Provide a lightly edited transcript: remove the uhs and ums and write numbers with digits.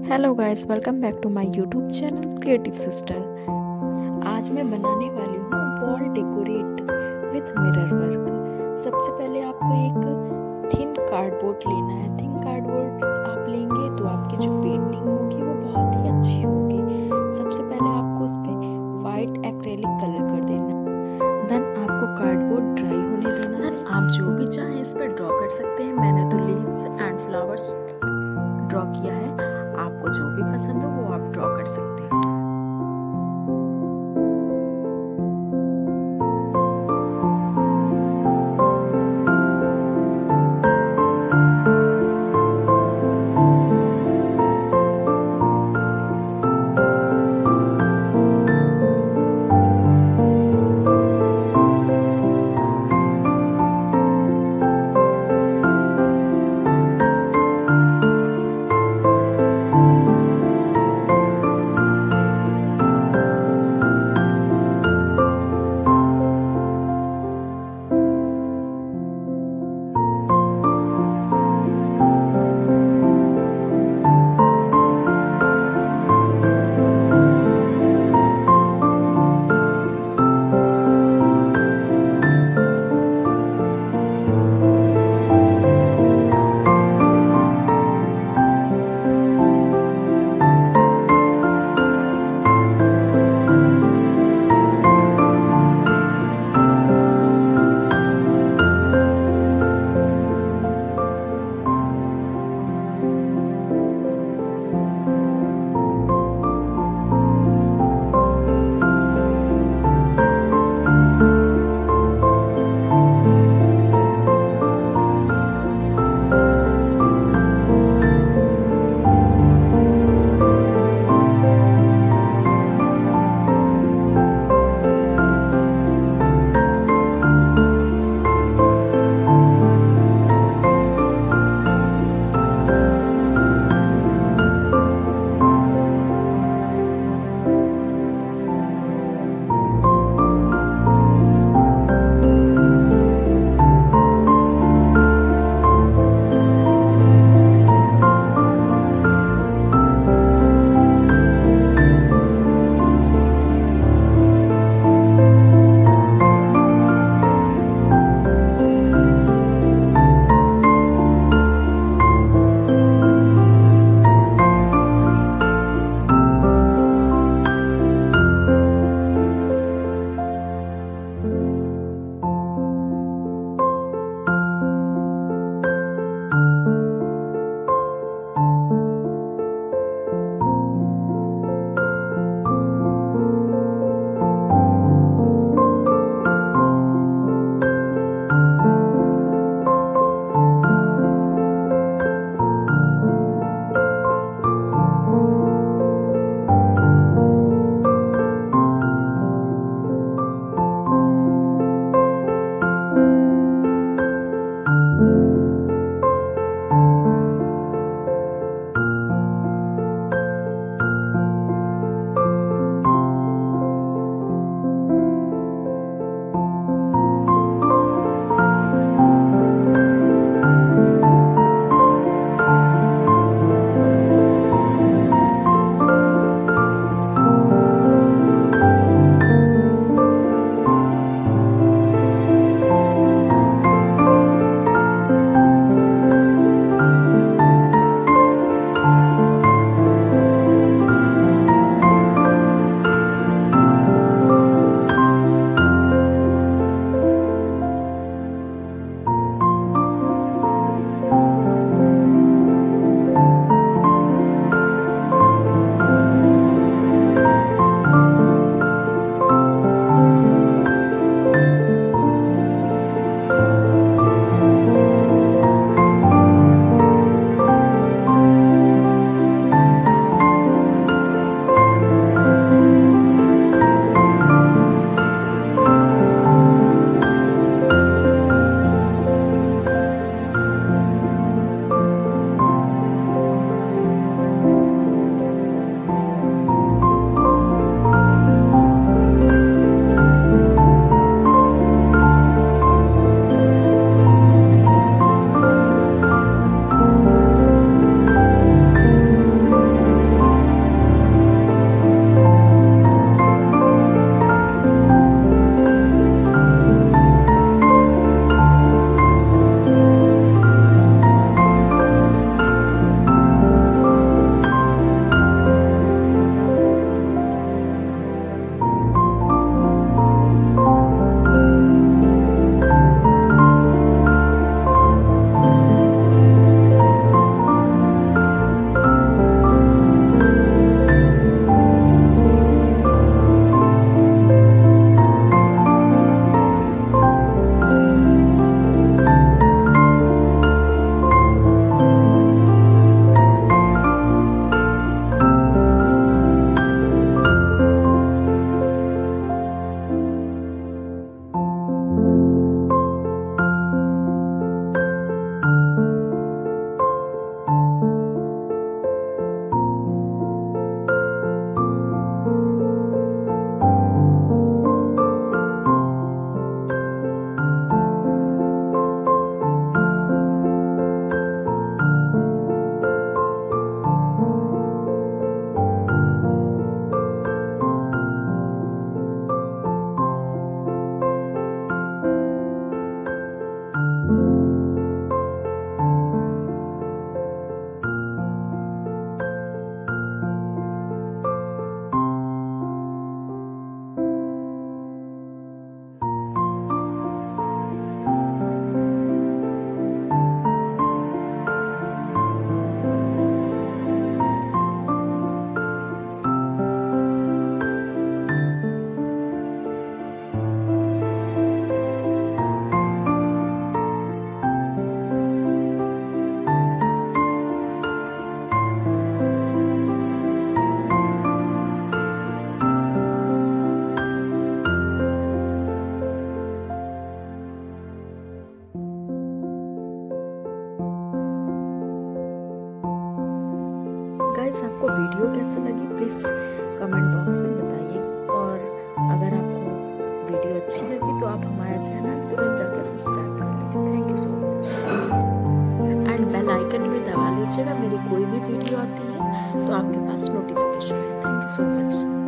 Hello guys, welcome back to my YouTube channel creative sister. आज मैं बनाने वाली हूँ wall decorate with mirror work. सबसे पहले आपको एक थिन कार्डबोर्ड लेना है। थिन कार्डबोर्ड आप लेंगे तो आपकी जो पेंटिंग होगी वो बहुत ही अच्छी होगी। सबसे पहले आपको उस पर वाइट एक्रेलिक कलर कर देना है। देन आपको कार्डबोर्ड ड्राई होने देना है। देन आप जो भी चाहें इस पर ड्रॉ कर सकते हैं। मैंने तो लीव्स एंड फ्लावर्स ड्रॉ किया है। आपको जो भी पसंद हो वो आप ड्रॉ कर सकते हैं। गाइस आपको वीडियो कैसा लगी प्लीज़ कमेंट बॉक्स में बताइए, और अगर आपको वीडियो अच्छी लगी तो आप हमारा चैनल तुरंत जाकर सब्सक्राइब कर लीजिए। Thank you so much, and bell icon भी दबा लीजिएगा, मेरी कोई भी वीडियो आती है तो आपके पास नोटिफिकेशन है। Thank you so much.